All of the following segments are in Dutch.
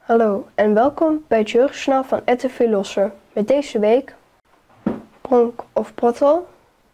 Hallo en welkom bij het jeugdjournaal van RTV Losser. Met deze week Pronk of Pruttel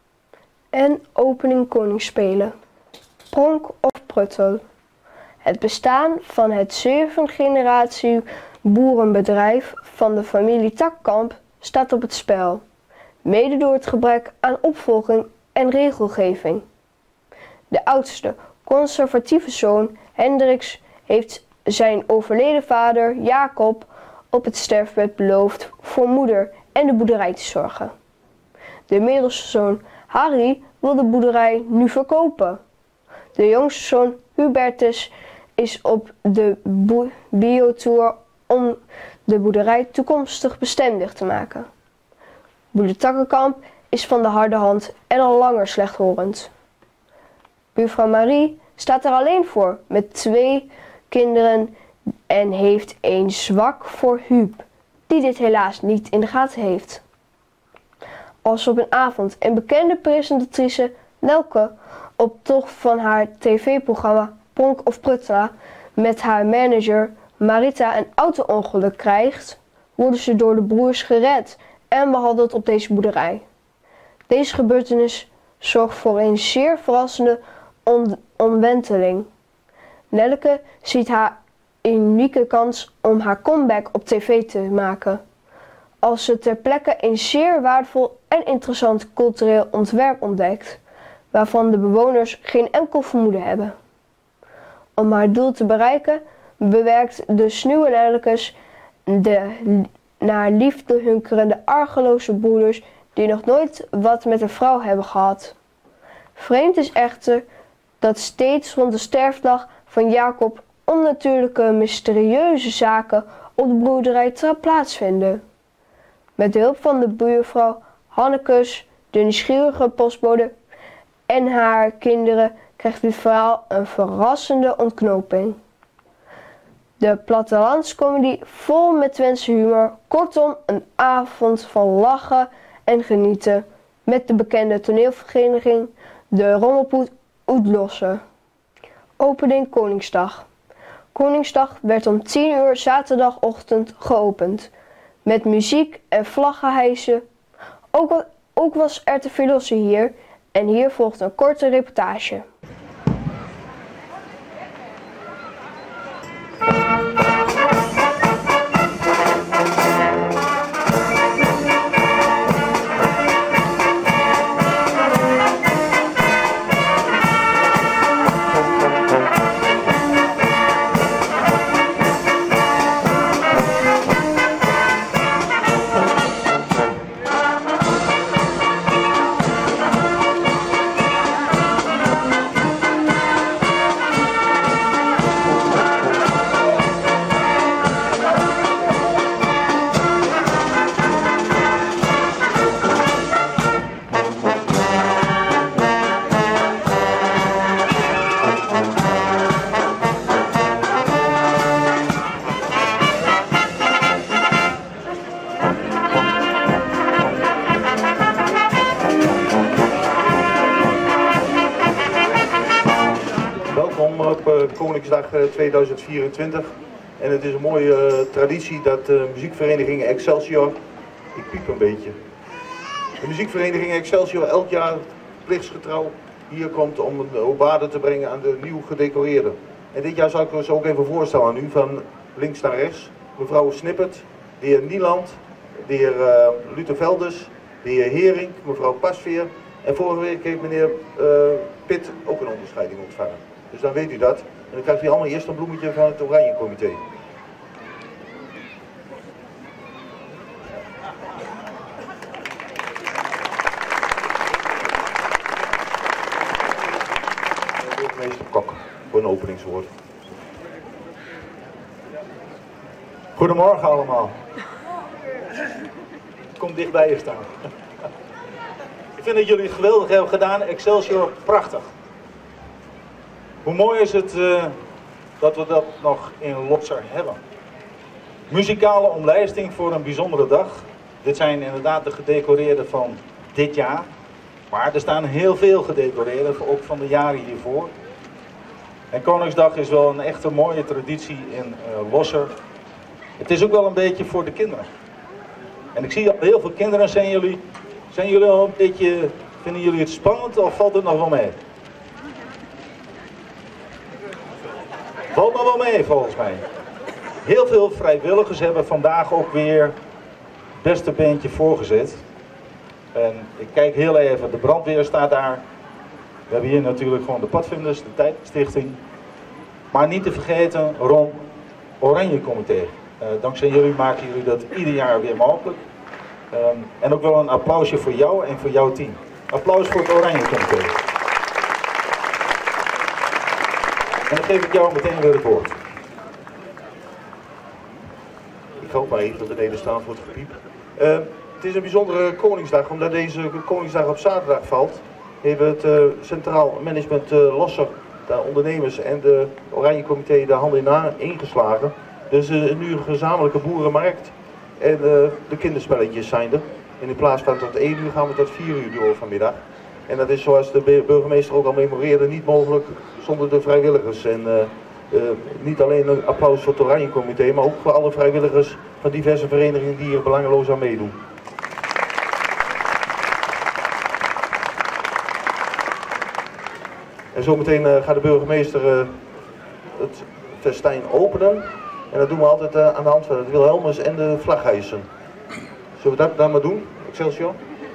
en opening Koningsspelen. Pronk of Pruttel. Het bestaan van het 7e generatie boerenbedrijf van de familie Takkamp staat op het spel. Mede door het gebrek aan opvolging en regelgeving. De oudste, conservatieve zoon Hendriks heeft zijn overleden vader Jacob op het sterfbed beloofd voor moeder en de boerderij te zorgen. De middelste zoon Harry wil de boerderij nu verkopen. De jongste zoon Hubertus is op de biotour om de boerderij toekomstig bestendig te maken. Boerder Takkenkamp is van de harde hand en al langer slechthorend. Buurvrouw Marie staat er alleen voor met 2 kinderen en heeft een zwak voor Huub, die dit helaas niet in de gaten heeft. Als op een avond een bekende presentatrice Nelke op tocht van haar tv-programma Pronk of Pruttel met haar manager Marita een auto-ongeluk krijgt, worden ze door de broers gered en behandeld op deze boerderij. Deze gebeurtenis zorgt voor een zeer verrassende omwenteling. Nelke ziet haar unieke kans om haar comeback op tv te maken, als ze ter plekke een zeer waardevol en interessant cultureel ontwerp ontdekt, waarvan de bewoners geen enkel vermoeden hebben. Om haar doel te bereiken bewerkt de sluwe Nelkes de naar liefde hunkerende argeloze broeders die nog nooit wat met een vrouw hebben gehad. Vreemd is echter dat steeds rond de sterfdag van Jacob onnatuurlijke, mysterieuze zaken op de boerderij plaatsvinden. Met de hulp van de buurvrouw Hannekes, de nieuwsgierige postbode en haar kinderen krijgt dit verhaal een verrassende ontknoping. De plattelandscomedy vol met Twentse humor, kortom een avond van lachen en genieten met de bekende toneelvereniging de Rommelpoet uit Losser. Opening Koningsdag. Koningsdag werd om 10 uur zaterdagochtend geopend, met muziek en vlaggenhijsen. Ook was RTV Losser hier en hier volgt een korte reportage. Op Koningsdag 2024 en het is een mooie traditie dat de muziekvereniging Excelsior, ik piep een beetje, de muziekvereniging Excelsior elk jaar plichtsgetrouw hier komt om een obade te brengen aan de nieuw gedecoreerden. En dit jaar zal ik ze ook even voorstellen aan u, van links naar rechts, mevrouw Snippert, de heer Nieland, de heer Lutervelders, de heer Hering, mevrouw Pasveer en vorige week heeft meneer Pitt ook een onderscheiding ontvangen. Dus dan weet u dat. En dan krijgt u allemaal eerst een bloemetje van het Oranje Comité. Burgemeester Kok voor een openingswoord. Goedemorgen allemaal. Kom dicht bij je staan. Ik vind dat jullie het geweldig hebben gedaan. Excelsior, prachtig. Hoe mooi is het dat we dat nog in Losser hebben. Muzikale omlijsting voor een bijzondere dag. Dit zijn inderdaad de gedecoreerden van dit jaar. Maar er staan heel veel gedecoreerden, ook van de jaren hiervoor. En Koningsdag is wel een echte mooie traditie in Losser. Het is ook wel een beetje voor de kinderen. En ik zie al heel veel kinderen. Zijn jullie al een beetje, vinden jullie het spannend of valt het nog wel mee? Valt nog wel mee volgens mij. Heel veel vrijwilligers hebben vandaag ook weer het beste beentje voorgezet. En ik kijk heel even, de brandweer staat daar. We hebben hier natuurlijk gewoon de padvinders, de Tijdstichting. Maar niet te vergeten, Ron, Oranje Comité. Dankzij jullie maken jullie dat ieder jaar weer mogelijk. En ook wel een applausje voor jou en voor jouw team. Applaus voor het Oranje Comité. En dan geef ik jou meteen weer het woord. Ik ga ook maar even beneden staan voor het gepiep. Het is een bijzondere Koningsdag, omdat deze Koningsdag op zaterdag valt. Heeft het Centraal Management Losser, de ondernemers en de Oranje Comité de handen in hand ingeslagen. Dus nu een gezamenlijke boerenmarkt en de kinderspelletjes zijn er. En in plaats van tot 1 uur gaan we tot 4 uur door vanmiddag. En dat is, zoals de burgemeester ook al memoreerde, niet mogelijk zonder de vrijwilligers. En niet alleen een applaus voor het Oranje Comité, maar ook voor alle vrijwilligers van diverse verenigingen die hier belangeloos aan meedoen. En zometeen gaat de burgemeester het festijn openen. En dat doen we altijd aan de hand van het Wilhelmus en de vlaghijsen. Zullen we dat dan maar doen? Excelsior?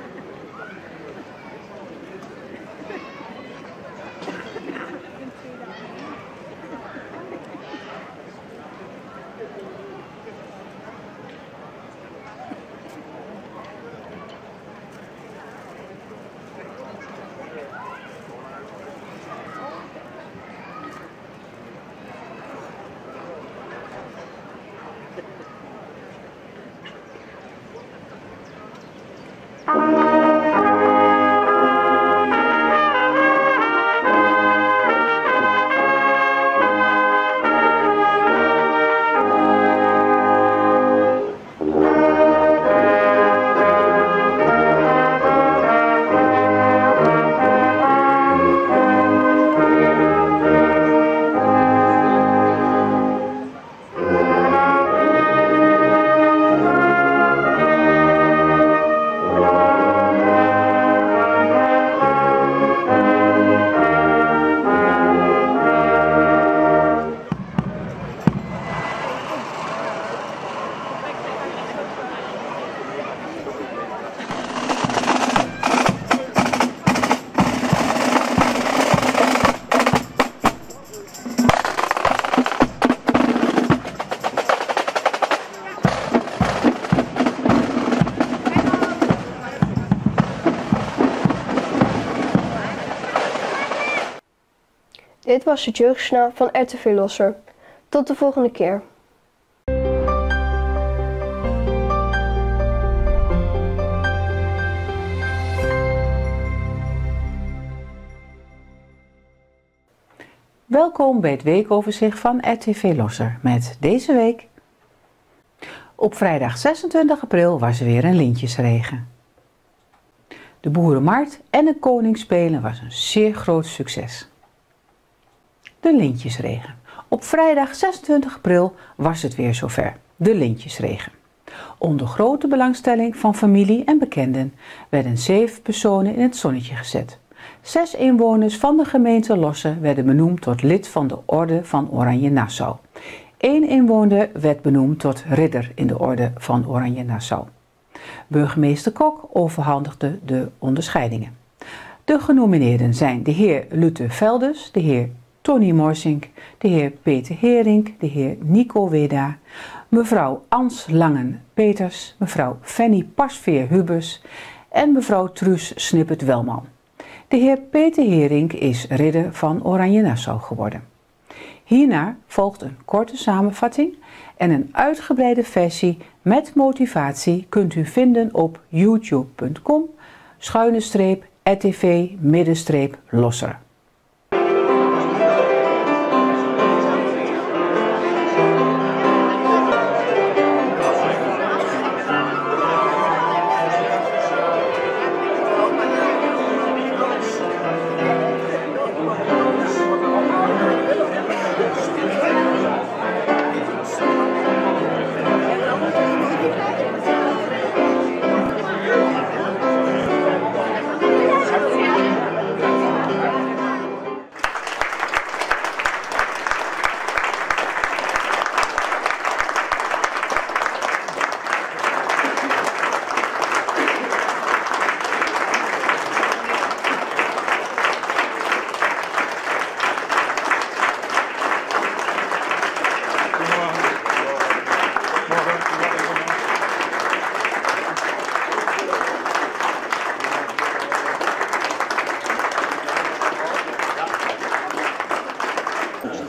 Dit was het jeugdjournaal van RTV Losser. Tot de volgende keer. Welkom bij het weekoverzicht van RTV Losser met deze week. Op vrijdag 26 april was er weer een lintjesregen. De boerenmarkt en de koningsspelen was een zeer groot succes. De lintjesregen. Op vrijdag 26 april was het weer zover, de lintjesregen. Onder grote belangstelling van familie en bekenden werden 7 personen in het zonnetje gezet. 6 inwoners van de gemeente Losser werden benoemd tot lid van de Orde van Oranje-Nassau. 1 inwoner werd benoemd tot ridder in de Orde van Oranje-Nassau. Burgemeester Kok overhandigde de onderscheidingen. De genomineerden zijn de heer Luther Velders, de heer Tony Morsink, de heer Peter Hering, de heer Nico Weda, mevrouw Ans Langen-Peters, mevrouw Fanny Pasveer-Hubers en mevrouw Truus Snippert-Welman. De heer Peter Hering is ridder van Oranje-Nassau geworden. Hierna volgt een korte samenvatting en een uitgebreide versie met motivatie kunt u vinden op youtube.com/RTV-Losser.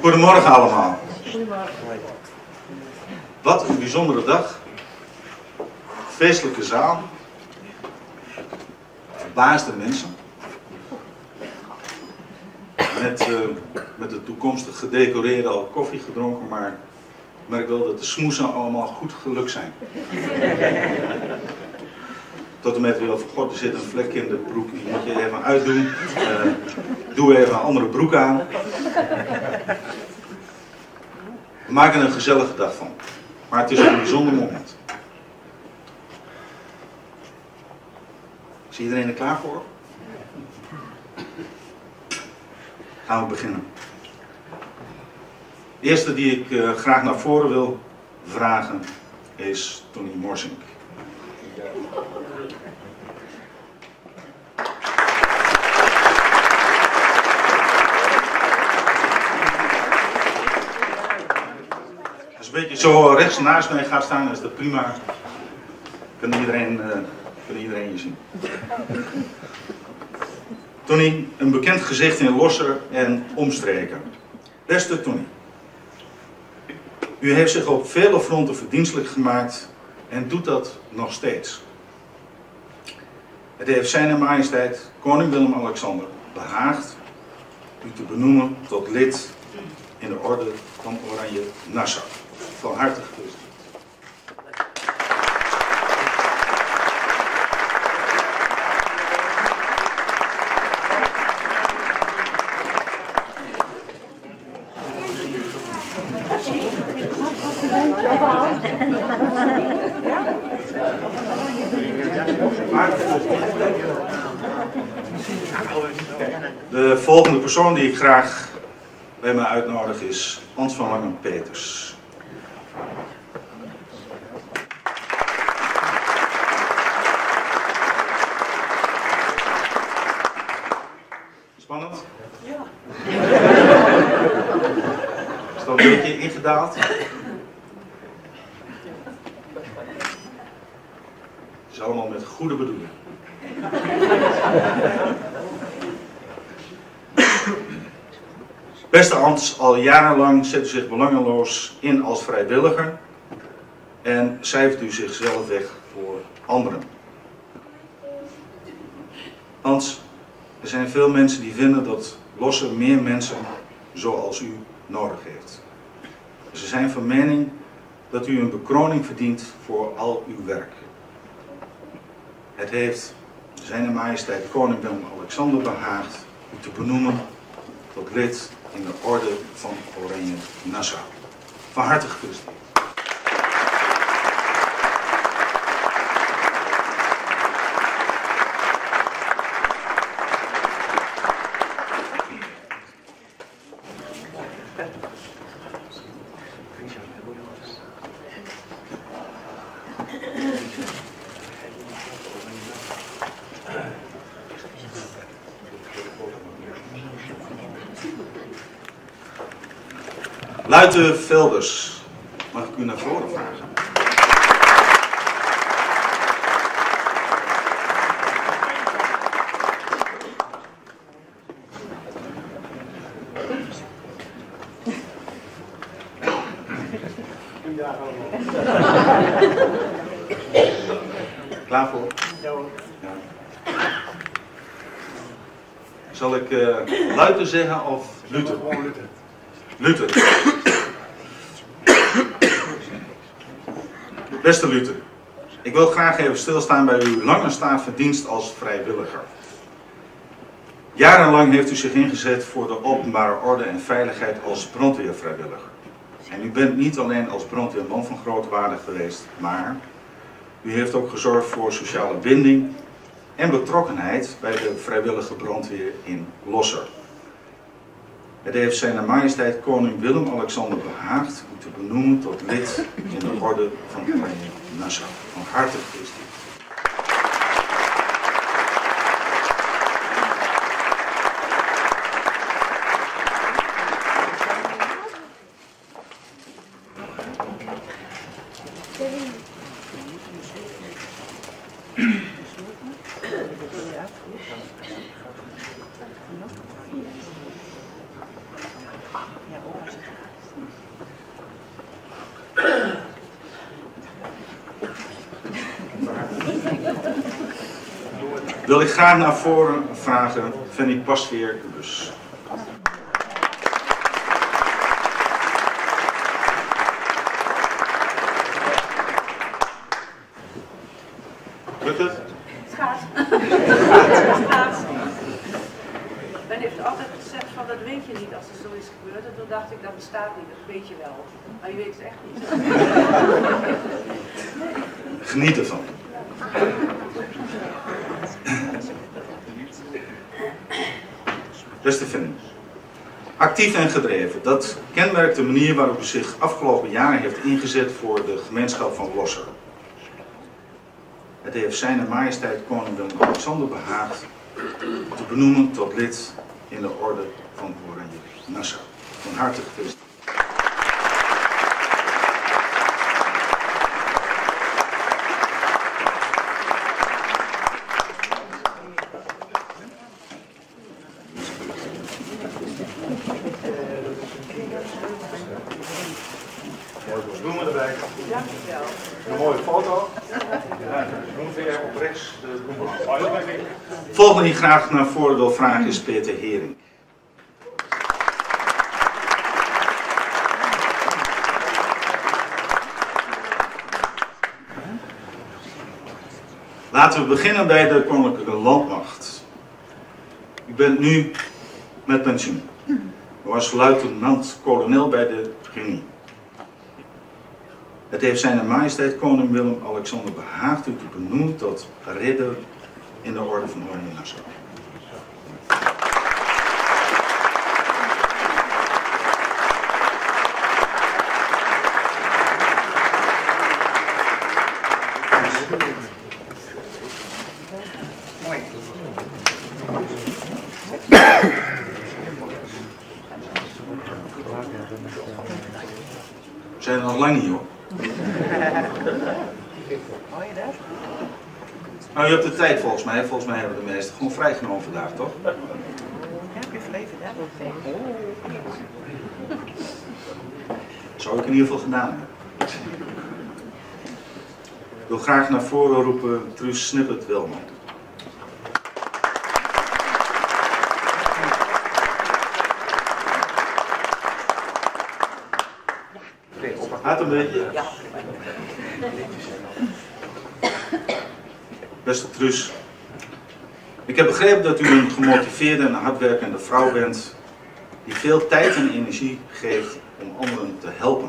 Goedemorgen allemaal. Wat een bijzondere dag. Feestelijke zaal. Verbaasde mensen. Met de toekomstig gedecoreerde al koffie gedronken, maar ik merk wel dat de smoesen allemaal goed gelukt zijn. Tot en met wel van god, er zit een vlek in de broek, die moet je even uitdoen. Doe even een andere broek aan. We maken er een gezellige dag van. Maar het is een bijzonder moment. Is iedereen er klaar voor? Gaan we beginnen. De eerste die ik graag naar voren wil vragen is Tony Morsink. Als een beetje zo rechts naast mij gaat staan, is dat prima. Kan iedereen je zien. Tony, een bekend gezicht in Losser en omstreken. Beste Tony, u heeft zich op vele fronten verdienstelijk gemaakt en doet dat nog steeds. Het heeft zijn majesteit koning Willem-Alexander behaagd u te benoemen tot lid in de orde van Oranje Nassau. Van harte gefeliciteerd. De volgende persoon die ik graag bij mij uitnodig is Hans van Langen-Peters. Spannend? Ja. Is dat een beetje ingedaald? Het is allemaal met goede bedoeling. Beste Hans, al jarenlang zet u zich belangeloos in als vrijwilliger en cijfert u zichzelf weg voor anderen. Hans, er zijn veel mensen die vinden dat Losser meer mensen zoals u nodig heeft. Ze zijn van mening dat u een bekroning verdient voor al uw werk. Het heeft zijn majesteit koning Willem-Alexander behaagd u te benoemen tot lid in de orde van Oranje Nassau. Van harte gefeliciteerd. Luiten Velders, mag ik u naar voren vragen? Klaar voor? Ja hoor. Ja. Zal ik Luiten zeggen of Luther? Gewoon Luther. Luther. Beste Luther, ik wil graag even stilstaan bij uw lange staat van dienst als vrijwilliger. Jarenlang heeft u zich ingezet voor de openbare orde en veiligheid als brandweervrijwilliger. En u bent niet alleen als brandweerman van grote waarde geweest, maar u heeft ook gezorgd voor sociale binding en betrokkenheid bij de vrijwillige brandweer in Losser. Het heeft zijn majesteit koning Willem-Alexander behaagd u te benoemen tot lid in de orde van Oranje Nassau. Van harte gefeliciteerd. wil ik graag naar voren vragen Fanny Pasveer-Ubers. Lukt het? Het gaat. Het gaat. Men heeft altijd gezegd van dat weet je niet als er zoiets gebeurt. En toen dacht ik dat bestaat niet, dat weet je wel. Maar je weet het echt niet. Geniet ervan. Beste Fanny. Actief en gedreven. Dat kenmerkt de manier waarop u zich afgelopen jaren heeft ingezet voor de gemeenschap van Losser. Het heeft Zijne Majesteit Koning Willem-Alexander behaagd te benoemen tot lid in de orde van Oranje Nassau. Van harte gefeliciteerd. Mooie bloemen erbij. Dankjewel. Een mooie foto. Ongeveer op rechts de bloemen. Volgende die ik graag naar voren wil vragen is Peter Hering. Laten we beginnen bij de Koninklijke Landmacht. U bent nu met pensioen. U was luitenant-kolonel bij de Genie. Het heeft Zijne Majesteit Koning Willem-Alexander behaagd u te benoemen tot ridder in de orde van Oranje Nassau. We zijn er nog lang niet hoor. Nou, je hebt de tijd volgens mij. Volgens mij hebben de meesten gewoon vrijgenomen vandaag, toch? Heb je verleden daar? Zou ik in ieder geval gedaan hebben. Ik wil graag naar voren roepen Truus Snippet-Wilman. Gaat een beetje? Ja. Beste Truus, ik heb begrepen dat u een gemotiveerde en hardwerkende vrouw bent die veel tijd en energie geeft om anderen te helpen.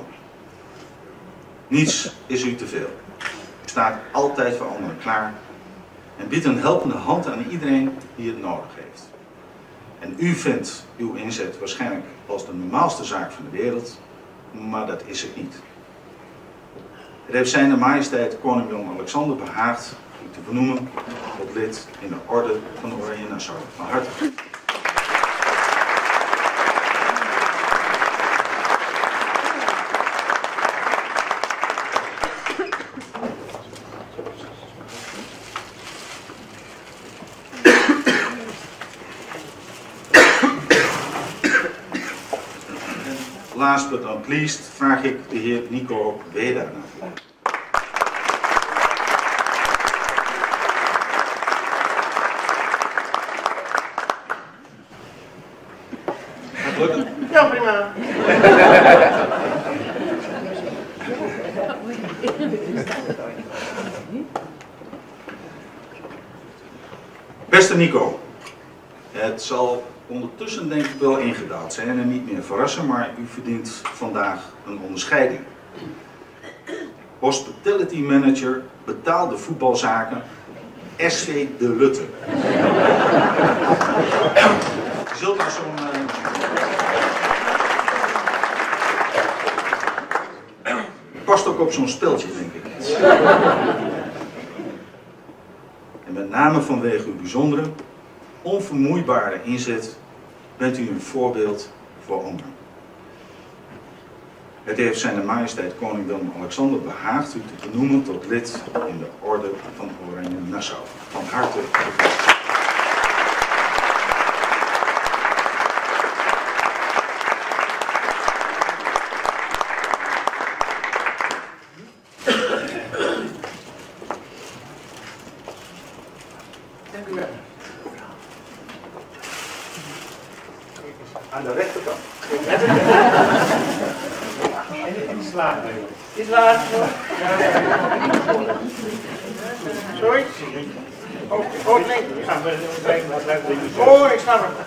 Niets is u te veel. U staat altijd voor anderen klaar en biedt een helpende hand aan iedereen die het nodig heeft. En u vindt uw inzet waarschijnlijk als de normaalste zaak van de wereld, maar dat is het niet. Het heeft Zijne Majesteit Koning Willem-Alexander behaagd u te benoemen tot lid in de orde van Oranje Nassau. Van harte. Last but not least vraag ik de heer Nico Weda naar voren. Gaat lukken? Ja, prima. Beste Nico, het zal ondertussen denk ik wel ingedaald zijn en niet meer verrassen, maar u verdient vandaag een onderscheiding. Hospitality Manager, betaalde voetbalzaken, SV De Lutte. Je zult naar zo'n... past ook op zo'n speltje, denk ik. En met name vanwege uw bijzondere, onvermoeibare inzet bent u een voorbeeld voor anderen. Het heeft Zijne Majesteit Koning Willem-Alexander behaagd u te benoemen tot lid in de orde van Oranje Nassau. Van harte gefeliciteerd. Dank u wel. Aan de rechterkant. Iets lager. Iets lager. Sorry? Oh nee. Oh, ik snap het.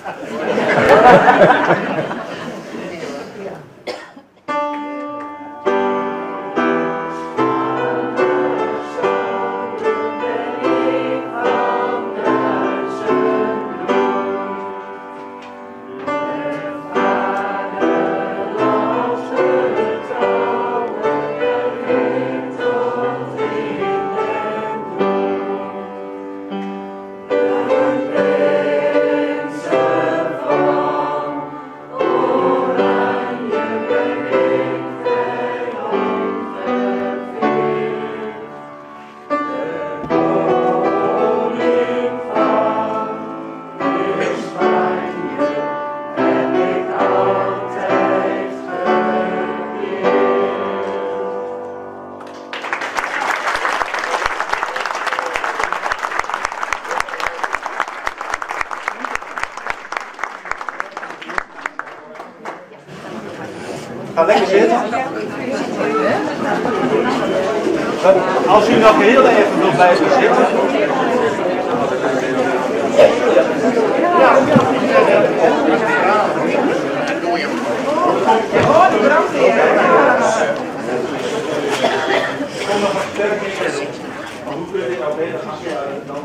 Ga lekker zitten. Als u nog heel even wilt blijven zitten. Hoe kun je dit nou beter gaan dan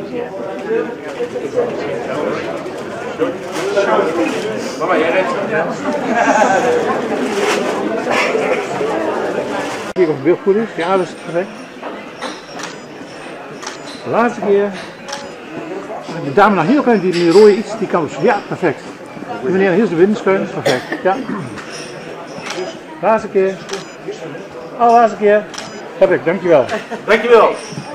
Mama, jij redt. Kijk of het beeld goed is. Ja, dat is perfect. De laatste keer. De dame nog heel klein, die rode iets, die kan dus. Ja, perfect. Die meneer, hier is de windschuim. Perfect. Ja. Laatste keer. Oh, laatste keer. Perfect, dankjewel. Dankjewel.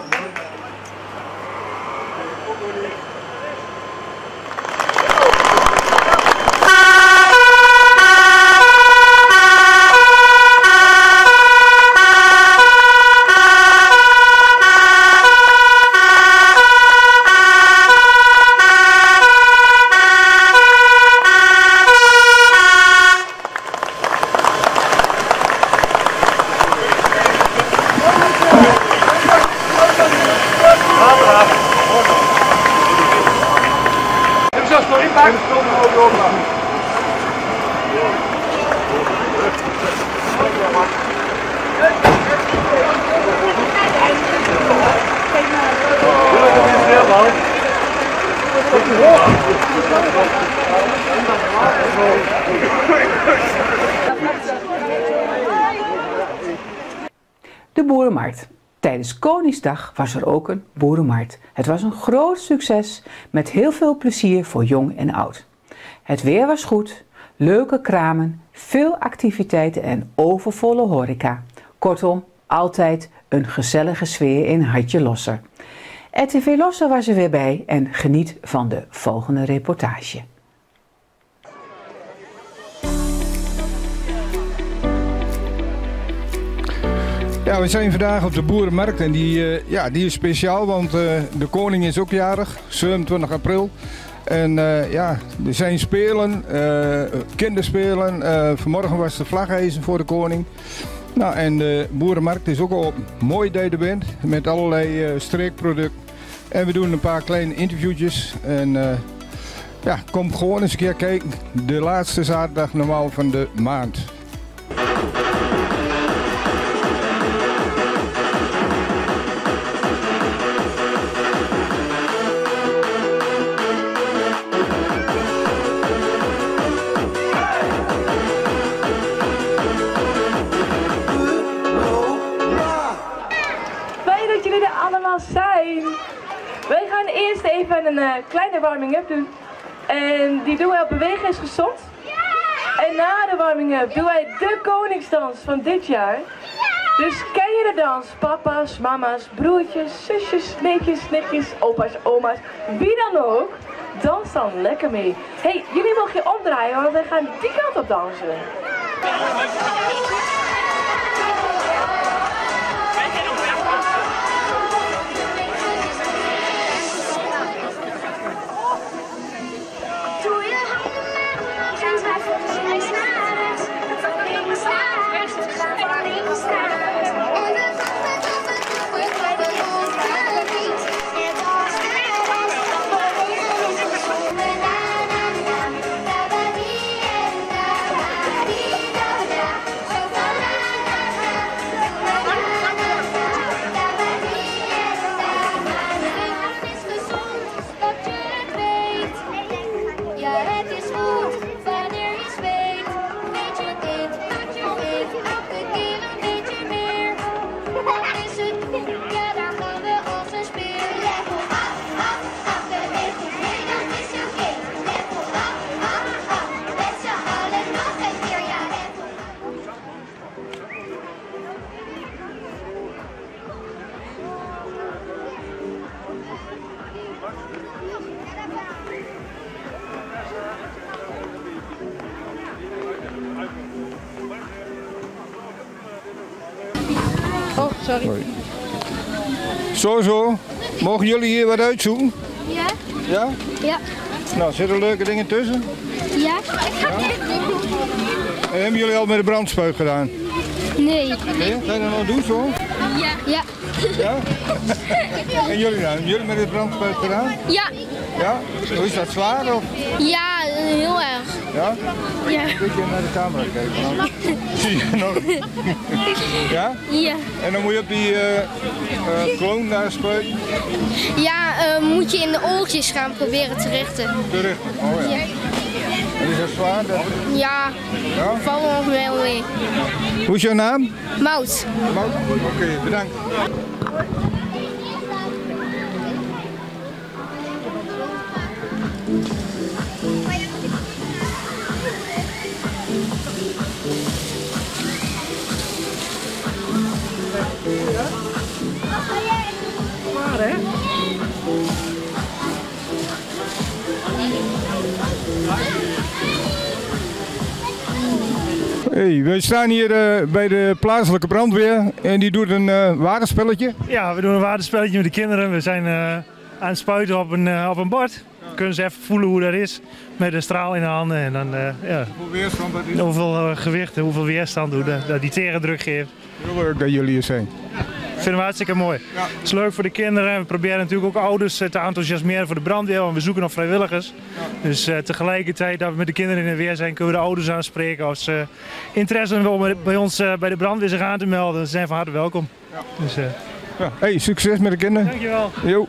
De Boerenmarkt. Tijdens Koningsdag was er ook een boerenmarkt. Het was een groot succes met heel veel plezier voor jong en oud. Het weer was goed, leuke kramen, veel activiteiten en overvolle horeca. Kortom, altijd een gezellige sfeer in Hartje Losser. RTV Losser was er weer bij en geniet van de volgende reportage. Ja, we zijn vandaag op de Boerenmarkt en die is speciaal, want de koning is ook jarig, 27 april. En ja, er zijn spelen, kinderspelen, vanmorgen was de vlaghijzen voor de koning. Nou, en de Boerenmarkt is ook al mooi dat je er bent, met allerlei streekproducten. En we doen een paar kleine interviewtjes en ja, kom gewoon eens een keer kijken, de laatste zaterdag normaal van de maand. Zijn. Wij gaan eerst even een kleine warming-up doen. En die doen wij op Bewegen is Gezond. En na de warming-up doen wij de koningsdans van dit jaar. Dus ken je de dans? Papa's, mama's, broertjes, zusjes, neefjes, nichtjes, opa's, oma's, wie dan ook. Dans dan lekker mee. Hey, jullie mogen je omdraaien, want wij gaan die kant op dansen. Sorry. Hoi. Zo. Mogen jullie hier wat uitzoeken? Ja? Ja? Ja. Nou, zitten er leuke dingen tussen? Ja? En hebben jullie al met de brandspuit gedaan? Nee. Nee? Ga je dat nog doen zo? Ja. Ja. Ja? En jullie dan? Hebben jullie met de brandspuit gedaan? Ja. Ja? Hoe is dat zwaar of? Ja, heel erg. Ja? Ja. Een beetje naar de camera kijken. Dan zie je nog. Ja? Ja. En dan moet je op die kloon daar spuiten? Ja, moet je in de oortjes gaan proberen te richten. Te richten? Oh ja. En is dat zwaar? Ja, Ja? valt nog wel mee. Hoe is jouw naam? Mout. Oké, bedankt. Waar, hè? Hey, wij staan hier bij de plaatselijke brandweer en die doet een waterspelletje. Ja, we doen een waterspelletje met de kinderen. We zijn aan het spuiten op een bord. Dan kunnen ze even voelen hoe dat is met een straal in de handen. En dan Hoeveel weerstand dat is? hoeveel gewicht, hoeveel weerstand, hoe dat die tegendruk geeft. Heel leuk dat jullie hier zijn. Vinden we hartstikke mooi. Ja. Het is leuk voor de kinderen. We proberen natuurlijk ook ouders te enthousiasmeren voor de brandweer. Want we zoeken nog vrijwilligers. Ja. Dus tegelijkertijd dat we met de kinderen in de weer zijn, kunnen we de ouders aanspreken. Als ze interesse hebben om bij ons bij de brandweer zich aan te melden, dan zijn ze van harte welkom. Ja. Dus, Ja. Hey, succes met de kinderen. Dankjewel. Jo.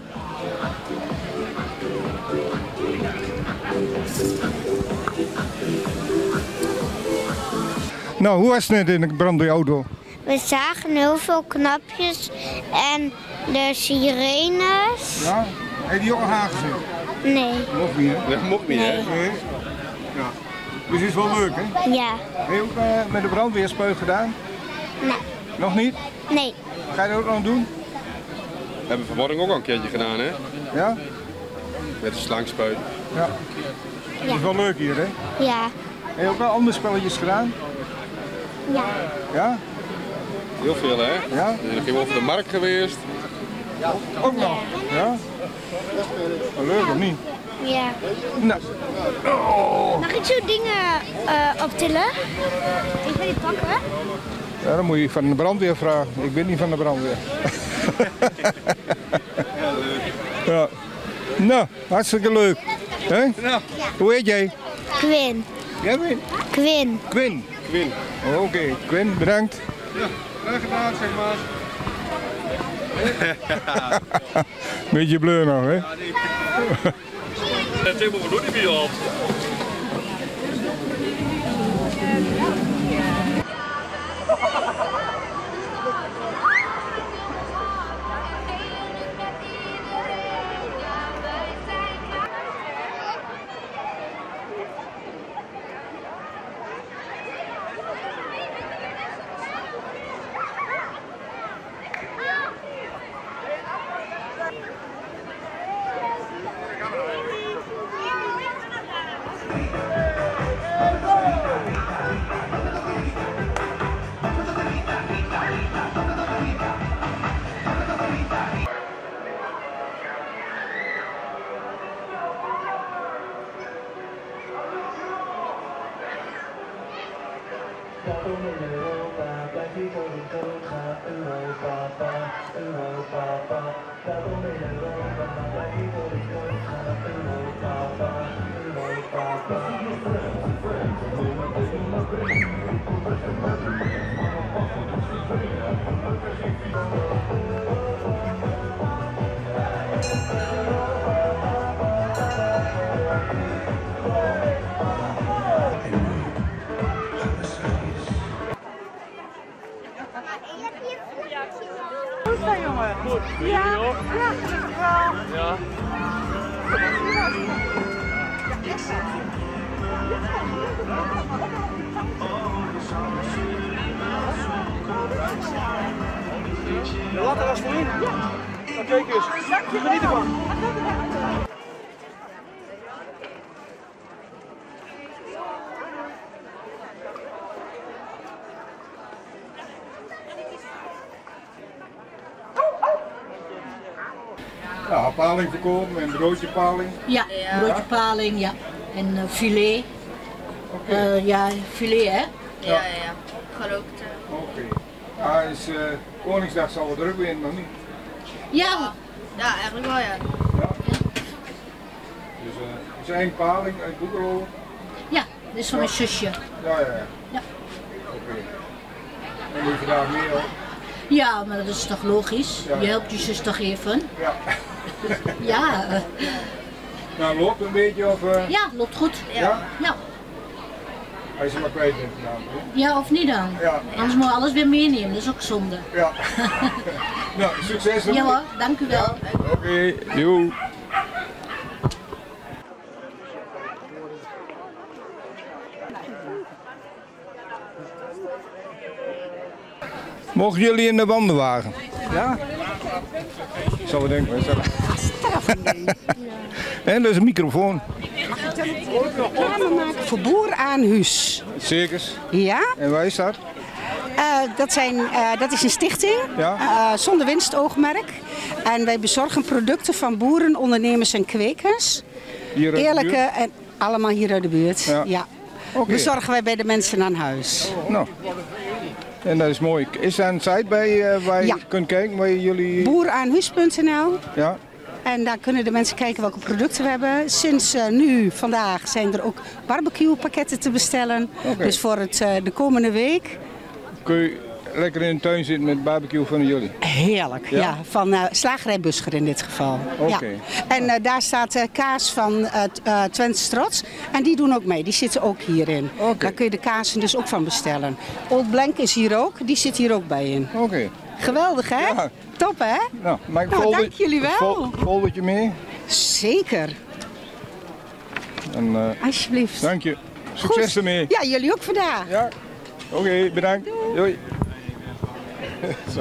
Nou, hoe was het net in de brandweerauto? We zagen heel veel knapjes en de sirenes. Ja? Heb je die ook al aangezien? Nee. Mocht niet, hè? Dat mocht niet, hè? Nee. Ja. Dus het is wel leuk, hè? Ja. Heb je ook met de brandweerspuit gedaan? Nee. Nog niet? Nee. Ga je dat ook nog doen? We hebben vanmorgen ook al een keertje gedaan, hè? Ja? Met de slangspuit. Ja. Het is wel leuk hier, hè? Ja. Heb je ook al andere spelletjes gedaan? Ja. Ja? Heel veel, hè? Ja? We zijn nog over de markt geweest. Ook nog? Ja? Wel leuk of niet? Ja. Nou. Oh. Mag ik zo dingen optillen? Ik wil die pakken. Ja, dan moet je van de brandweer vragen. Ik ben niet van de brandweer. Ja, leuk. Ja. Nou, hartstikke leuk. Hè? Ja. Hoe heet jij? Quinn. Jij bent? Quinn. Quinn. Quinn. Oké, Quinn, bedankt. Ja, graag gedaan, zeg maar. Beetje bleu nog, hè? Ja, nee. Dat hebben we nog niet meer op. Laat er als voorin. Kijk eens. Geniet ervan. paling verkopen en broodje paling? Ja, broodje paling, ja. En filet. Ja, filet hè? Ja. Gerookt. Oké. Is Koningsdag zal wel druk weer, nog niet? Ja. Ja, eigenlijk wel ja. Dus zijn paling uit Boekerlo? Ja, dit is van mijn zusje. Ja. Oké. En moet je vandaag meer hoor? Ja, maar dat is toch logisch? Je helpt je zus toch even? Ja. Ja. Nou, loopt een beetje of... Ja, loopt goed. Ja? Ja. Als je maar kwijt bent vandaag. Ja, of niet dan? Ja. Anders moet je alles weer meenemen, dat is ook zonde. Ja. Nou, succes. Ja hoor, dank u wel. Ja. Oké, joe. Mogen jullie in de wandelwagen? Ja. Zal we denken. En dat is een microfoon. Reclame maken voor Boer aan Huis. Circus. Ja. En waar is dat? Dat is een stichting, Ja. zonder winstoogmerk. En wij bezorgen producten van boeren, ondernemers en kwekers. Hier uit de Eerlijke buurt? en allemaal hier uit de buurt. Ja. Oké. Bezorgen wij bij de mensen aan huis. Nou. En dat is mooi. Is er een site bij waar je kunt kijken waar jullie... Boeraanhuis.nl. Ja. En daar kunnen de mensen kijken welke producten we hebben. Sinds vandaag zijn er ook barbecue pakketten te bestellen. Oké. Dus voor de komende week. Kun je lekker in de tuin zitten met barbecue van jullie? Heerlijk, ja. Van Slagerij Buscher in dit geval. Oké. Ja. En daar staat kaas van Twents Trots. En die doen ook mee, die zitten ook hierin. Daar kun je de kazen dus ook van bestellen. Old Blank is hier ook, die zit hier ook bij in. Oké. Geweldig hè? Ja. Top hè? Nou, mag ik dank jullie wel. foldertje mee? Zeker. En, alsjeblieft. Dank je. Succes Goed. ermee. Ja, jullie ook vandaag. Ja. Oké, bedankt. Doei. Zo.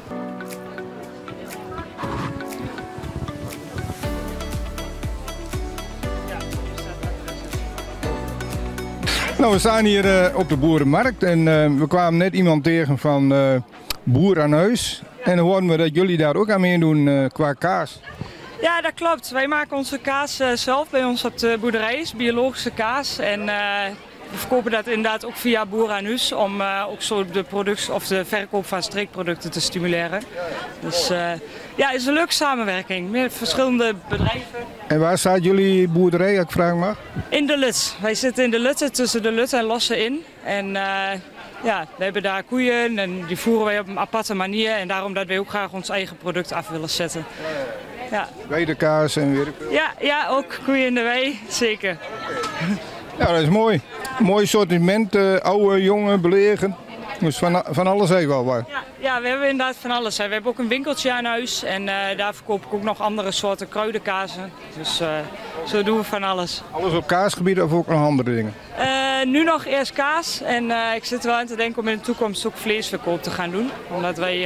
Nou, we staan hier op de boerenmarkt en we kwamen net iemand tegen van Boer aan Huis. En dan hoorden we dat jullie daar ook aan meedoen qua kaas. Ja, dat klopt. Wij maken onze kaas zelf bij ons op de boerderij, is biologische kaas. En we verkopen dat inderdaad ook via Boer aan Huis om ook zo de productie of de verkoop van streekproducten te stimuleren. Dus ja, het is een leuke samenwerking met verschillende bedrijven. En waar staat jullie boerderij, als ik vraag mag? In de Lut. Wij zitten in de Lutte, tussen de Lut en Lossen in. En ja, we hebben daar koeien en die voeren wij op een aparte manier. En daarom dat wij ook graag ons eigen product af willen zetten. Ja. Weidekaas en weer. Ja, ook koeien in de wei, zeker. Ja, dat is mooi. Mooi sortiment, oude, jonge, belegen. Dus van alles even wel wat. Ja, we hebben inderdaad van alles. We hebben ook een winkeltje aan huis en daar verkoop ik ook nog andere soorten kruidenkazen. Dus zo doen we van alles. Alles op kaasgebied of ook nog andere dingen? Nu nog eerst kaas en ik zit er wel aan te denken om in de toekomst ook vleesverkoop te gaan doen. Omdat wij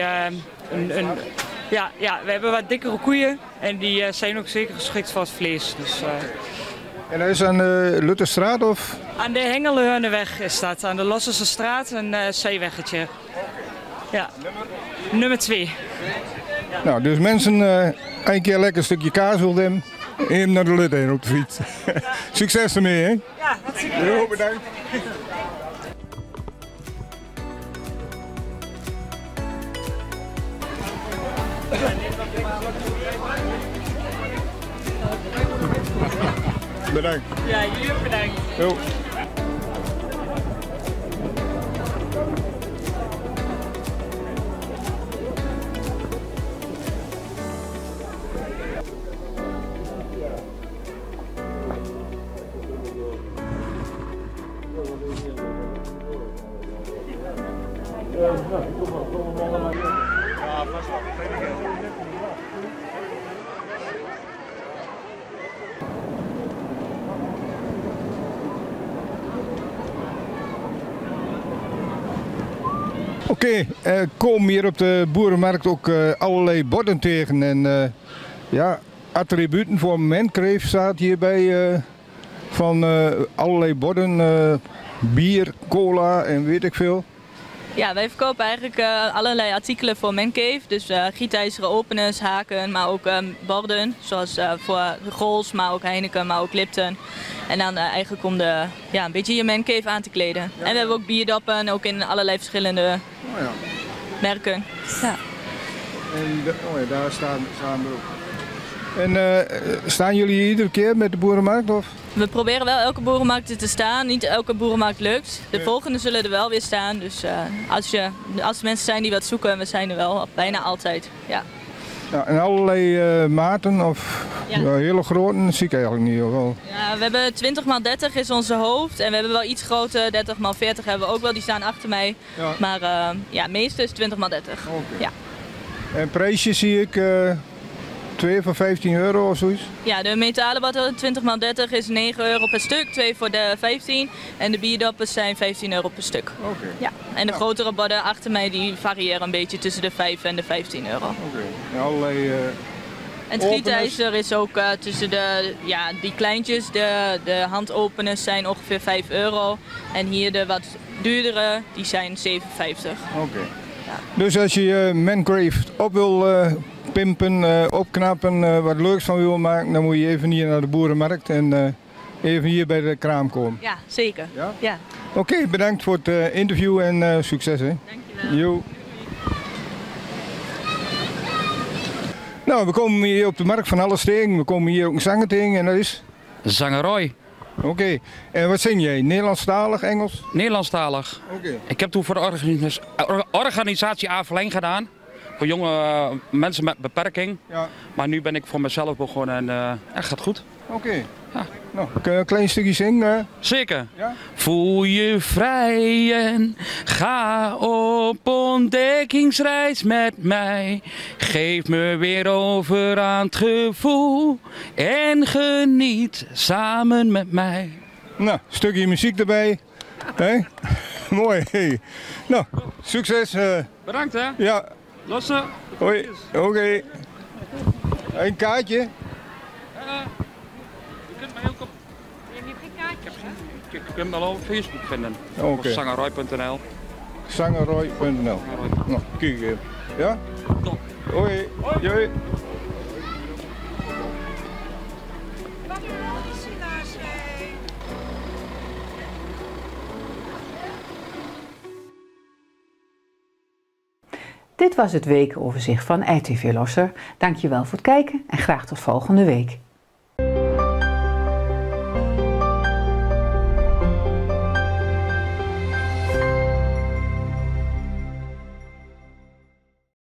we hebben wat dikkere koeien en die zijn ook zeker geschikt voor het vlees. Dus, en dat is aan de Lutterstraat of? Aan de Hengelhurneweg is dat, aan de Losserse straat, een zeeweggetje. Ja, nummer 2. Ja. Nou, dus mensen een keer lekker een stukje kaas wilden hebben, even naar de Lut heen op de fiets. Succes ermee, hè? Ja, hartstikke Jo, bedankt. Bedankt. Ja, jullie ook bedankt. Jo. Oké, komen hier op de boerenmarkt ook allerlei borden tegen en ja, attributen voor munkreef staat hierbij van allerlei borden, bier, cola en weet ik veel. Ja, wij verkopen eigenlijk allerlei artikelen voor mancave. Dus gietijzeren openers, haken, maar ook borden. Zoals voor Grols, maar ook Heineken, maar ook Lipton. En dan eigenlijk om een beetje je mancave aan te kleden. Ja, en we hebben ook bierdoppen, ook in allerlei verschillende merken. Ja. En daar staan we ook. En staan jullie iedere keer met de boerenmarkt? Of? We proberen wel elke boerenmarkt te staan. Niet elke boerenmarkt lukt. De volgende zullen er wel weer staan. Dus als er mensen zijn die wat zoeken, we zijn er wel bijna altijd. Ja. Ja, en allerlei maten of hele grote zie ik eigenlijk niet. Wel. Ja, we hebben 20x30 is onze hoofd en we hebben wel iets groter, 30x40 hebben we ook wel, die staan achter mij. Ja. Maar het meeste is 20x30. Okay. Ja. En prijsjes zie ik 2 voor 15 euro of zoiets? Ja, de metalen batten 20x30 is 9 euro per stuk, 2 voor de 15 en de bierdoppers zijn 15 euro per stuk. Okay. Ja. En de grotere badden achter mij die variëren een beetje tussen de 5 en de 15 euro. Oké. En allerlei en het gietijzer is ook tussen die kleintjes, de handopeners zijn ongeveer 5 euro en hier de wat duurdere die zijn 7,50. Oké. Ja. Dus als je mancave op wil pimpen, opknappen, wat leuks van wil maken, dan moet je even hier naar de boerenmarkt en even hier bij de kraam komen. Ja, zeker. Ja? Ja. Oké, bedankt voor het interview en succes. Hè. Dankjewel. Jo. Nou, we komen hier op de markt van alle stegen. We komen hier ook een zanger tegen en dat is? Zanger Roy. Oké. En wat zing jij? Nederlandstalig, Engels? Nederlandstalig. Oké. Ik heb toen voor de organisatie A-Verleng gedaan. Voor jonge mensen met beperking. Ja. Maar nu ben ik voor mezelf begonnen en het gaat goed. Oké. Ja. Nou, kun je een klein stukje zingen? Zeker. Ja? Voel je vrij en ga op ontdekkingsreis met mij. Geef me weer over aan het gevoel en geniet samen met mij. Nou, stukje muziek erbij. Hey? Mooi. Hey. Nou, succes. Bedankt hè. Ja. Lossen. Hoi. Oké. Een kaartje. Je kunt mij ook op... Je kunt me al op Facebook vinden. Of zangerroy.nl. Zangerroy.nl. Nou, kijk even. Ja? Top. Hoi. Hoi. Dit was het weekoverzicht van RTV Losser. Dankjewel voor het kijken en graag tot volgende week.